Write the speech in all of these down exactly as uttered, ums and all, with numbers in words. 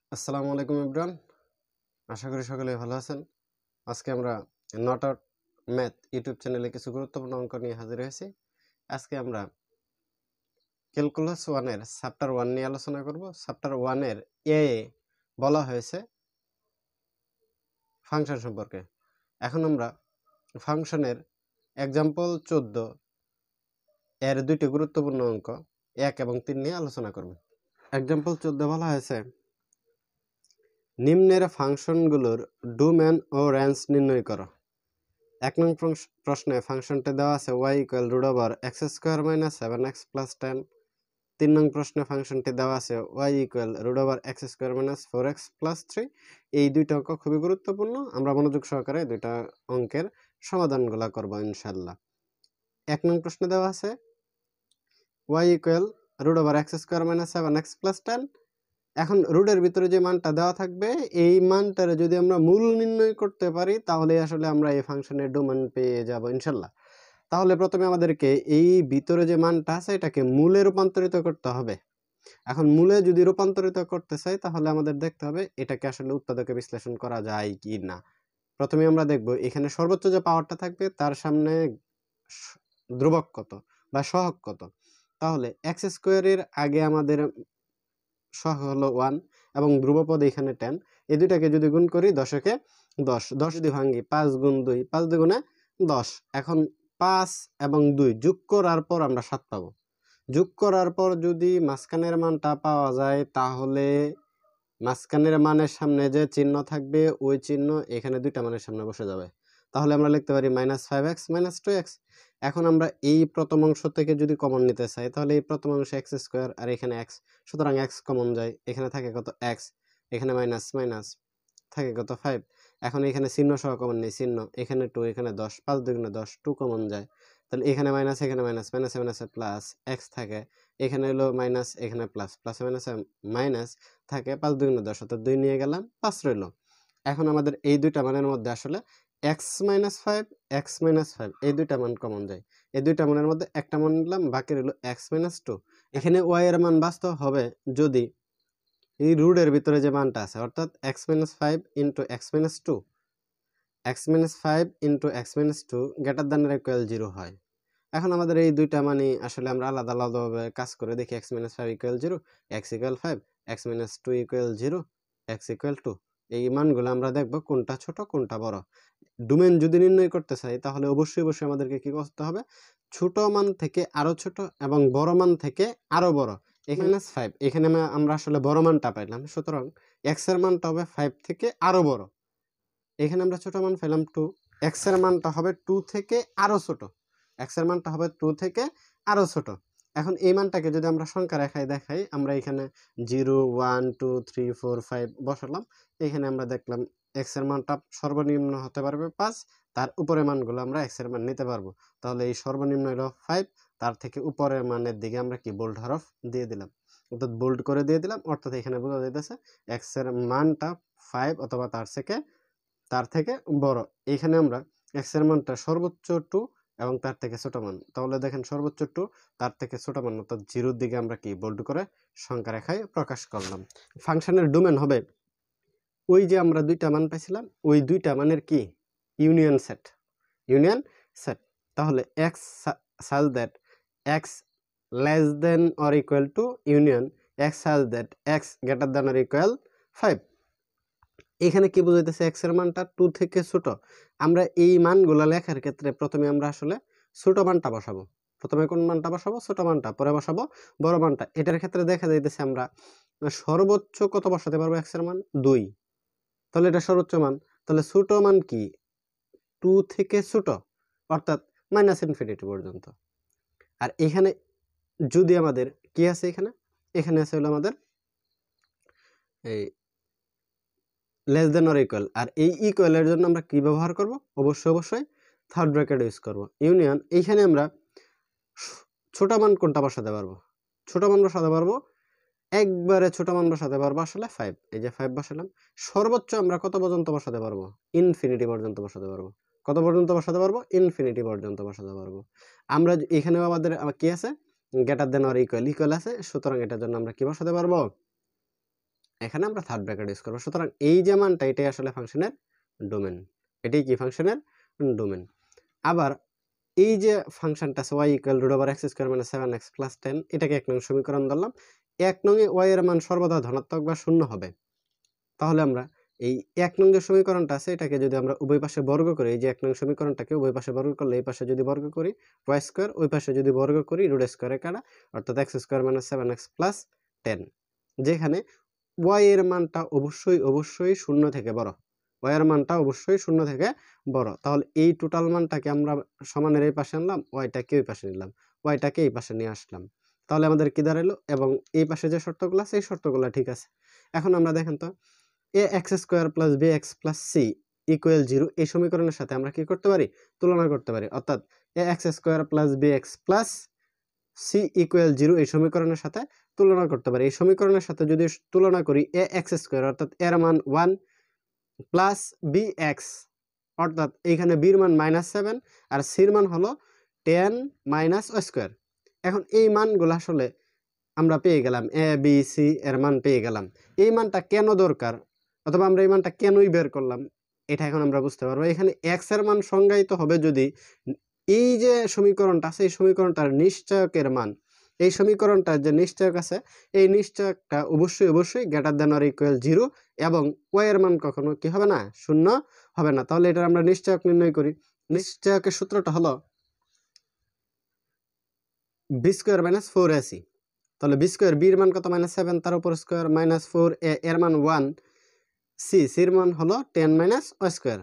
আসসালামুআলাইকুম everyone, আশা করি সকলে ভালো আছেন। আজকে আমরা নট আউট ম্যাথ ইউটিউব চ্যানেলে কিছু গুরুত্বপূর্ণ অঙ্ক নিয়ে হাজির হয়েছি। আজকে আমরা ক্যালকুলাস ওয়ান এর চ্যাপ্টার ওয়ান নিয়ে আলোচনা করব। চ্যাপ্টার ওয়ান এর এ বলা হয়েছে ফাংশন সম্পর্কে। এখন আমরা ফাংশনের এক্সাম্পল চোদ্দ এর দুইটি গুরুত্বপূর্ণ অঙ্ক এক এবং তিন নিয়ে আলোচনা করব। এক্সাম্পল চোদ্দ বলা হয়েছে নিম্নের ফাংশনগুলোর ডোমেন ও রেঞ্জ নির্ণয় করো। এক নং প্রশ্নে ফাংশনটি দেওয়া আছে y equal root over x square minus seven x plus ten. তিন নং প্রশ্নে ফাংশনটি দেওয়া আছে y equal root over x square minus four x plus three. এই দুইটা অঙ্ক খুবই গুরুত্বপূর্ণ, আমরা মনোযোগ সহকারে দুইটা অঙ্কের সমাধানগুলো করবো ইনশাল্লাহ। এক নং প্রশ্নে দেওয়া আছে y equal root over x square minus seven x plus ten. এখন রুটের ভিতরে যে মানটা দেওয়া থাকবে এই মানটারে যদি আমরা মূল নির্ণয় করতে পারি তাহলে আসলে আমরা এই ফাংশনের ডোমেন পেয়ে যাব ইনশাল্লাহ। তাহলে প্রথমে আমাদেরকে এই ভিতরে যে মানটা আছে এটাকে মূলে রূপান্তরিত করতে হবে। এখন মূলে যদি রূপান্তরিত করতে চাই তাহলে আমাদের দেখতে হবে এটাকে আসলে উৎপাদকে বিশ্লেষণ করা যায় কি না। প্রথমে আমরা দেখব এখানে সর্বোচ্চ যে পাওয়ারটা থাকবে তার সামনে ধ্রুবক কত বা সহগ কত। তাহলে এক্স স্কোয়ারের আগে আমাদের সহগ হলো ওয়ান এবং ধ্রুবপদ এখানে টেন। এই দুইটাকে যদি গুণ করি দশকে দশ, দশ যদি ভাঙ্গি পাঁচ গুণ দুই, পাঁচ দুগুণে দশ। এখন পাঁচ এবং দুই যোগ করার পর আমরা সাত পাবো। যোগ করার পর যদি মাঝখানের মানটা পাওয়া যায় তাহলে মাঝখানের মানের সামনে যে চিহ্ন থাকবে ওই চিহ্ন এখানে দুইটা মানের সামনে বসে যাবে। তাহলে আমরা লিখতে পারি minus five x minus two x. এখন আমরা এই প্রথম অংশ থেকে যদি কমন নিতে চাই তাহলে এই প্রথম অংশে এক্স স্কোয়ার আর এখানে এক্স, সুতরাং এক্স কমন যায়, এখানে থাকে কত এক্স, এখানে মাইনাস মাইনাস থাকে কত ফাইভ। এখন এখানে চিহ্ন সহ কমন নেই, চিহ্ন এখানে টু, এখানে দশ, পাঁচ দুগুণে দশ, টু কমন যায়। তাহলে এখানে মাইনাস, এখানে মাইনাস, মাইনাসে মাইনাসে প্লাস এক্স থাকে, এখানে হলো মাইনাস, এখানে প্লাস, প্লাসে মাইনাসে মাইনাস থাকে, পাঁচ দুগুণে দশ অর্থাৎ দুই নিয়ে গেলাম, পাঁচ রইল। এখন আমাদের এই দুইটা মানের মধ্যে আসলে x minus five, x minus five এই দুইটা মান কমন যায়। এই দুইটা মানের মধ্যে একটা মান নিলাম, বাকি রইল এক্স মাইনাস টু। এখানে ওয়াই এর মান বাস্তব হবে যদি এই রুটের ভিতরে যে মানটা আছে অর্থাৎ x minus five into x minus two, x minus five into x minus two greater than or equal zero হয়। এখন আমাদের এই দুইটা মানে আসলে আমরা আলাদা আলাদাভাবে কাজ করে দেখি। X minus five equal zero, x equal five, x minus two equal zero, x equal two. এই মানগুলো আমরা দেখব কোনটা ছোট কোনটা বড়। ডোমেন যদি নির্ণয় করতে চাই তাহলে অবশ্যই অবশ্যই আমাদেরকে কি করতে হবে, ছোট মান থেকে আরো ছোট এবং বড় মান থেকে আরো বড়। এখানে ফাইভ, এখানে আমরা আসলে বড় মানটা পাইলাম, সুতরাং এক্স এর মানটা হবে ফাইভ থেকে আরো বড়। এখানে আমরা ছোট মান পেলাম টু, এক্স এর মানটা হবে টু থেকে আরো ছোট, এক্স এর মানটা হবে টু থেকে আরো ছোট। এখন এই মানটাকে যদি আমরা সংখ্যা রেখায় দেখাই, আমরা এখানে zero one two three four five বসালাম। এখানে আমরা দেখলাম এক্স এর মানটা সর্বনিম্ন হতে পারবে পাঁচ, তার উপরে মানগুলো আমরা এক্স এর মান নিতে পারবো। তাহলে এই সর্বনিম্ন হলো ফাইভ, তার থেকে উপরের মানের দিকে আমরা কি বোল্ড হরফ দিয়ে দিলাম, অর্থাৎ বোল্ড করে দিয়ে দিলাম। অর্থাৎ এখানে বোঝা যাইতেছে এক্স এর মানটা ফাইভ অথবা তার থেকে তার থেকে বড়। এখানে আমরা এক্স এর মানটা সর্বোচ্চ টু এবং তার থেকে ছোট মান, তাহলে দেখেন সর্বোচ্চ টু তার থেকে ছোট মান অর্থাৎ জিরোর দিকে আমরা কি বোল্ড করে সংখ্যা রেখায় প্রকাশ করলাম। ফাংশনের ডোমেন হবে ওই যে আমরা দুইটা মান পাইছিলাম ওই দুইটা মানের কি ইউনিয়ন সেট, ইউনিয়ন সেট। তাহলে x such that x less than or equal two union x such that x greater than or equal five. এখানে কি বোঝাইতেছে এক্স এর মানটা টু থেকে ছোট। আমরা এই মানগুলো লেখার ক্ষেত্রে প্রথমে আমরা আসলে ছোট মানটা বসাবো। প্রথমে কোন মানটা বসাবো, ছোট মানটা, পরে বসাবো বড় মানটা। এটার ক্ষেত্রে দেখা যাইতেছে আমরা সর্বোচ্চ কত বসাতে পারবো, এক্স এর মান দুই, তাহলে এটা সর্বোচ্চ মান। তাহলে ছোট মান কি টু থেকে ছোট অর্থাৎ মাইনাস ইনফিনিটি পর্যন্ত। আর এখানে যদি আমাদের কি আছে, এখানে এখানে আছে হলো আমাদের এই লেস দেন অর ইকুয়াল। আর এই ইকুয়ালের জন্য আমরা কি ব্যবহার করব, অবশ্যই অবশ্যই থার্ড ব্র্যাকেট ইউজ করব। ইউনিয়ন এইখানে আমরা ছোট মান কোনটা বসাতে পারবো, ছোট মান বসাতে পারবো একবারে ছোট মান বসাতে পারবো আসলে ফাইভ। এই যে ফাইভ বসালাম। সর্বোচ্চ আমরা কত পর্যন্ত বসাতে পারবো, ইনফিনিটি পর্যন্ত বসাতে পারবো। কত পর্যন্ত বসাতে পারবো, ইনফিনিটি পর্যন্ত বসাতে পারবো। আমরা এখানেও আমাদের কি আছে, greater than or equal, equal আছে, সুতরাং এটার জন্য আমরা কি বসাতে পারবো, এখানে আমরা থার্ড ব্র্যাকেট ইউজ করব। সুতরাং এই যে মানটা এটাই আসলে ফাংশনের ডোমেন, এটাই কি ফাংশনের ডোমেন। আবার এই যে ফাংশনটা আছে y equal root over x square minus seven x plus ten, এটাকে এক নং সমীকরণ ধরলাম। এক নংয়ে ওয়াই এর মান সর্বদা ধনাত্মক বা শূন্য হবে। তাহলে আমরা এই এক নং যে সমীকরণটা আছে এটাকে যদি আমরা উভয় পাশে বর্গ করি, এই যে এক নং সমীকরণটাকে উভয় পাশে বর্গ করলে এই পাশে যদি বর্গ করি ওয়াই স্কোয়ার, ওই পাশে যদি বর্গ করি রুট স্কোয়ারে কাটা, অর্থাৎ x square minus seven x plus ten, যেখানে ওয়াই এর মানটা অবশ্যই অবশ্যই শূন্য থেকে বড়, ওয়াই এর মানটা অবশ্যই শূন্য থেকে বড়। তাহলে এই টোটাল মানটাকে আমরা সমানের এই পাশে আনলাম, ওয়াইটাকে ওই পাশে নিলাম, ওয়াইটাকে এই পাশে নিয়ে আসলাম। তাহলে আমাদের কি দাঁড়ালো, এবং এই পাশে যে শর্তগুলো আছে এই শর্তগুলো ঠিক আছে। এখন আমরা দেখেন তো a x square plus b x plus c equal zero, এই সমীকরণের সাথে আমরা কি করতে পারি, তুলনা করতে পারি। অর্থাৎ a x square plus b x plus c equal zero এই সমীকরণের সাথে তুলনা করতে পারি। এই সমীকরণের সাথে যদি তুলনা করি এ এক্স স্কোয়ার অর্থাৎ এর মান ওয়ান প্লাস বি এক্স, অর্থাৎ এইখানে বির মান মাইনাস সেভেন আর সির মান হলো টেন মাইনাস ও স্কোয়ার। এখন এই মানগুলো আসলে আমরা পেয়ে গেলাম, এ বি সি এর মান পেয়ে গেলাম। এই মানটা কেন দরকার, অথবা আমরা এই মানটা কেনই বের করলাম, এটা এখন আমরা বুঝতে পারবো। এখানে এক্স এর মান সংজ্ঞায়িত হবে যদি এই যে সমীকরণটা আছে এই সমীকরণটার নিশ্চয়কের মান, এই সমীকরণটার যে নিশ্চয়ক আছে এই নিশ্চয়কটা অবশ্যই অবশ্যই greater than or equal zero, এবং ওয়াই এর মান কখনো কি হবে না, শূন্য হবে না। তাহলে এটার আমরা নিশ্চয়ক নির্ণয় করি। নিশ্চয়কের সূত্রটা হলো b square minus four a c. তাহলে বি স্কোয়ার বির মান কত, মাইনাস সেভেন, তার উপর স্কোয়ার মাইনাস ফোর, এ এর মান ওয়ান, সি সির মান হলো টেন মাইনাস ও স্কোয়ার।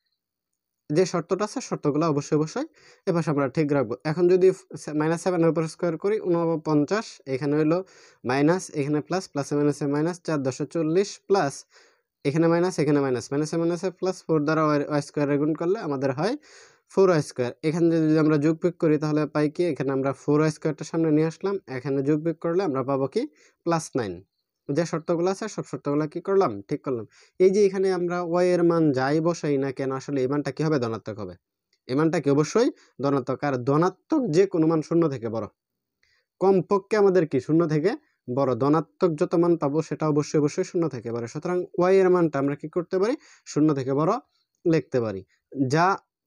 যে শর্তটা আছে শর্তগুলো অবশ্যই অবশ্যই এপাশে আমরা ঠিক রাখবো। এখন যদি মাইনাস সেভেনের উপর স্কোয়ার করি উনপঞ্চাশ, এখানে হইলো মাইনাস, এখানে প্লাস, প্লাসে মাইনাসে মাইনাস, চার দশে চল্লিশ, প্লাস এখানে মাইনাস, এখানে মাইনাস, মাইনাসে মাইনাসে প্লাস, ফোর দ্বারা ওয়াই স্কোয়ারে গুণ করলে আমাদের হয় ফোর ওয়াই স্কোয়ার। এখানে যদি আমরা যোগ বিয়োগ করি তাহলে পাই কি, এখানে আমরা ফোর ওয়াই স্কোয়ারটা সামনে নিয়ে আসলাম, এখানে যোগ বিয়োগ করলে আমরা পাবো কি প্লাস নাইন। যে শর্তগুলো আছে সব শর্তগুলো কি করলাম, ঠিক করলাম। এই যে এখানে আমরা ওয়াই এর মান যাই বসাই না কেন আসলে এই মানটা কি হবে, ধনাত্মক হবে। এই মানটা কি অবশ্যই ধনাত্মক, আর ধনাত্মক যে কোনো মান শূন্য থেকে বড়, কমপক্ষে আমাদের কি শূন্য থেকে বড়, ধনাত্মক যত মান পাবো সেটা অবশ্যই অবশ্যই শূন্য থেকে বড়। সুতরাং ওয়াই এর মানটা আমরা কি করতে পারি, শূন্য থেকে বড় লিখতে পারি, যা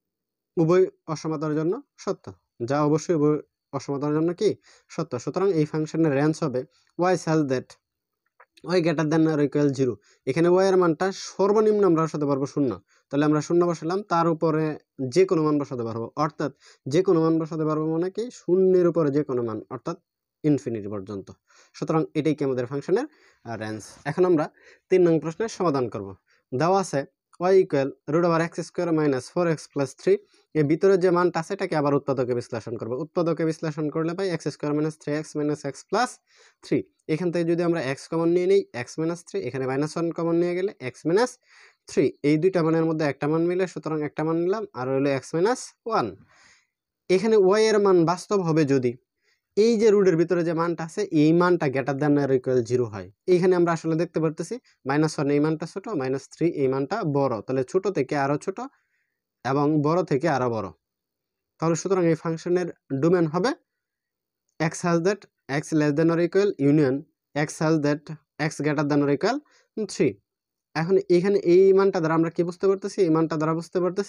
উভয় অসমতার জন্য সত্য, যা অবশ্যই উভয় অসমতার জন্য কি সত্য। সুতরাং এই ফাংশনের রেঞ্জ হবে y such that y greater than or equal zero. এখানে ওয়াই এর মানটা সর্বনিম্ন আমরা বসাতে পারবো শূন্য, তাহলে আমরা শূন্য বসালাম, তার উপরে যে কোনো মান বসাতে পারবো, অর্থাৎ যে কোনো মান বসাতে পারবো মানে কি শূন্যের উপরে যে কোনো মান, অর্থাৎ ইনফিনিটি পর্যন্ত। সুতরাং এটাই কি আমাদের ফাংশনের রেঞ্জ। এখন আমরা তিন নং প্রশ্নের সমাধান করব। দেওয়া আছে y equal root over x square minus four x plus three, এর ভিতরে যে মানটা আছে এটাকে আবার উৎপাদকে বিশ্লেষণ করবো। উৎপাদকে বিশ্লেষণ করলে পাই x square minus three x minus x plus three. এখান থেকে যদি আমরা এক্স কমন নিয়ে নিই এক্স মাইনাস থ্রি, এখানে মাইনাস ওয়ান কমন নিয়ে গেলে এক্স মাইনাস থ্রি, এই দুইটা মানের মধ্যে একটা মান মিলে, সুতরাং একটা মান নিলাম, আর হলো এক্স মাইনাস ওয়ান। এখানে ওয়াই এর মান বাস্তব হবে যদি এই যে রুটের ভিতরে যে মানটা আছে এই মানটা greater than or equal zero হয়। এইখানে আমরা আসলে দেখতে পারতেছি মাইনাস ওয়ান এই মানটা ছোট, মাইনাস থ্রি এই মানটা বড়, তাহলে ছোট থেকে আরো ছোট এবং বড় থেকে আরো বড়। তাহলে সুতরাং এই ফাংশনের ডোমেন হবে x such that x less than or equal union x such that x greater than or equal three. এখন এখানে এই মানটা দ্বারা আমরা কি বুঝতে পারতেছি, এই মানটা দ্বারা বুঝতে পারতেছি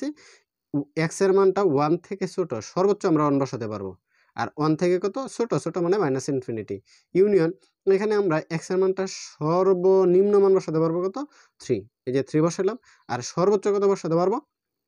এক্স এর মানটা ওয়ান থেকে ছোট, সর্বোচ্চ আমরা ওয়ান বসাতে পারবো, আর ওয়ান থেকে কত ছোট, ছোট মানে মাইনাস ইনফিনিটি। ইউনিয়ন এখানে আমরা এক্স এর মানটা সর্বনিম্ন মান বসাতে পারবো কত, থ্রি, এই যে থ্রি বসালাম, আর সর্বোচ্চ কত বসাতে পারবো,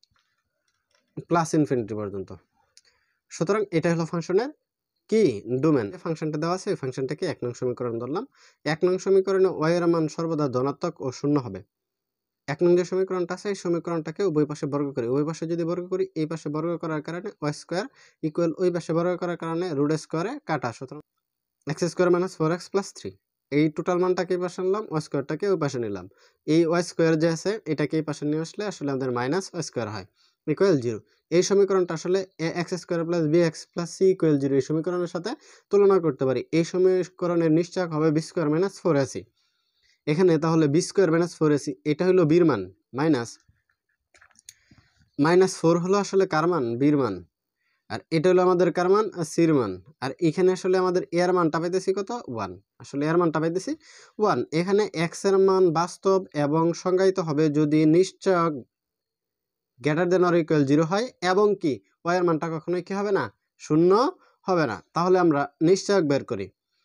প্লাস ইনফিনিটি পর্যন্ত। সুতরাং এটা হলো ফাংশনের কি ডোমেন। ফাংশনটা দেওয়া আছে, এই ফাংশনটাকে এক নং সমীকরণ ধরলাম। এক নং সমীকরণে ওয়াই এর মান সর্বদা ধনাত্মক ও শূন্য হবে। এক নং যে সমীকরণটা আছে এই সমীকরণটাকে উভয় পাশে বর্গ করি, উভয় পাশে যদি বর্গ করি এই পাশে বর্গ করার কারণে ওয়াই স্কোয়ার ইকুয়াল ওই পাশে বর্গ করার কারণে রুট স্কোয়ারে কাটা, সুতরাং x square minus four x plus three, এই টোটাল মানটাকে এই পাশে নিলাম, ওয়াই স্কোয়ারটাকে ওই পাশে নিলাম। এই ওয়াই স্কোয়ার যে আছে এটাকে এই পাশে নিয়ে আসলে আসলে আমাদের মাইনাস ওয়াই স্কোয়ার হয় ইকুয়াল জিরো। এই সমীকরণটা আসলে a x square plus b x plus c equal zero এই সমীকরণের সাথে তুলনা করতে পারি। এই সমীকরণের নিশ্চয়ক হবে b square minus four a c. এখানে তাহলে b square minus four a c এটা হলো বির মান, মাইনাস মাইনাস ফোর হলো আসলে কার মান, বির মান, আর এটা হলো আমাদের কার মান, সির মান। আর এখানে আসলে আমাদের এর মানটা পাইতেছি কত, ওয়ান। আসলে এর মানটা পাইতেছি ওয়ান। এখানে এক্স এর মান বাস্তব এবং সংজ্ঞায়িত হবে যদি নিশ্চয়ক greater than or equal zero হয় এবং কি ওয়াই এর মানটা কখনোই কি হবে না, শূন্য হবে না। তাহলে আমরা নিশ্চয়ক বের করি।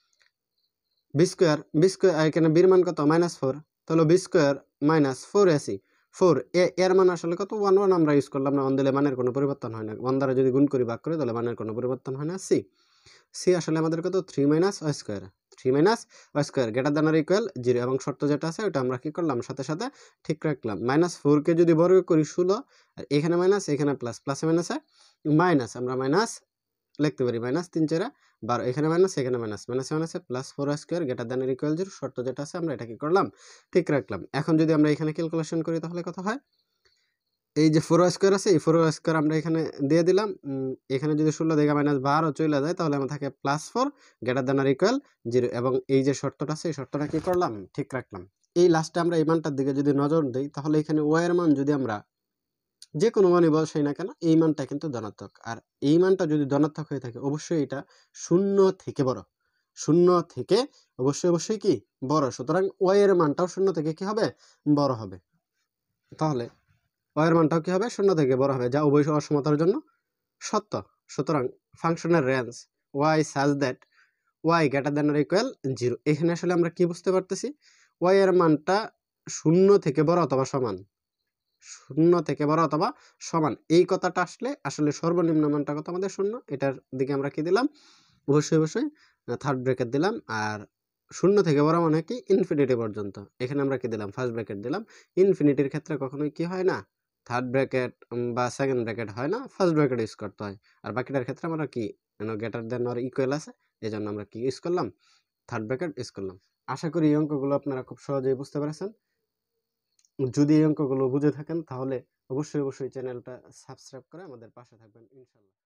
বি স্কোয়ার, বি স্কোয়ার এখানে বির মান কত, মাইনাস ফোর। তাহলে b square minus four a c four a এর মান আসলে কত, ওয়ান ওয়ান আমরা ইউজ করলাম না, ওয়ান দিলে মানের কোনো পরিবর্তন হয় না। ওয়ান দ্বারা যদি গুণ করি ভাগ করি তাহলে মানের কোনো পরিবর্তন হয় না। সি সি আসলে আমাদের কত, three minus y square, three minus y square greater than or equal zero এবং শর্ত যেটা আছে ওটা আমরা কি করলাম, সাথে সাথে ঠিক রাখলাম। মাইনাস ফোরকে যদি বর্গ করি ষোলো, আর এখানে মাইনাস এখানে প্লাস, প্লাসে মাইনাসে মাইনাস, আমরা মাইনাস লিখতে পারি মাইনাস তিন চারা বারো, এখানে মাইনাস এখানে মাইনাস, মাইনাসে মাইনাসে plus four square greater than equal zero, শর্ত যেটা আছে আমরা এটা কি করলাম, ঠিক রাখলাম। এখন যদি আমরা এখানে ক্যালকুলেশন করি তাহলে কত হয়, এই যে ফোর স্কোয়ার আছে এই ফোর স্কোয়ার আমরা এখানে দিয়ে দিলাম। এখানে যদি ষোলো দিকে মাইনাস বারো চলে যায় তাহলে আমার থাকে plus four greater than equal zero এবং এই যে শর্তটা আছে এই শর্তটা কি করলাম, ঠিক রাখলাম। এই লাস্টে আমরা এই মানটার দিকে যদি নজর দিই তাহলে এখানে ওয়াই এর মান যদি আমরা যে কোনো মানই বসাই না কেন এই মানটা কিন্তু ধনাত্মক। আর এই মানটা যদি ধনাত্মক হয়ে থাকে অবশ্যই এটা শূন্য থেকে বড়, শূন্য থেকে অবশ্যই অবশ্যই কি বড়। সুতরাং ওয়াই এর মানটাও শূন্য থেকে কি হবে, বড় হবে। তাহলে ওয়াই এর মানটাও কি হবে, শূন্য থেকে বড় হবে, যা উভয় অসমতার জন্য সত্য। সুতরাং ফাংশনের range y such that y greater than or equal zero. এখানে আসলে আমরা কি বুঝতে পারতেছি, ওয়াই এর মানটা শূন্য থেকে বড় অথবা সমান, শূন্য থেকে বড় অথবা সমান, এই কথাটা আসলে আসলে সর্বনিম্ন মানটা কত আমাদের শূন্য, এটার দিকে আমরা কি দিলাম, অবশ্যই অবশ্যই থার্ড ব্র্যাকেট দিলাম। আর শূন্য থেকে বড় মানে কি ইনফিনিটি পর্যন্ত, এখানে আমরা কি দিলাম, ফার্স্ট ব্র্যাকেট দিলাম। ইনফিনিটির ক্ষেত্রে কখনোই কি হয় না, থার্ড ব্র্যাকেট বা সেকেন্ড ব্র্যাকেট হয় না, ফার্স্ট ব্র্যাকেট ইউজ করতে হয়। আর বাকিটার ক্ষেত্রে আমরা কি গ্রেটার দেন অর ইকুয়াল আছে এই জন্য আমরা কি ইউজ করলাম, থার্ড ব্র্যাকেট ইউজ করলাম। আশা করি এই অঙ্কগুলো আপনারা খুব সহজেই বুঝতে পেরেছেন। যদি এই অঙ্কগুলো বুঝে থাকেন তাহলে অবশ্যই অবশ্যই চ্যানেলটা সাবস্ক্রাইব করে আমাদের পাশে থাকবেন ইনশাআল্লাহ।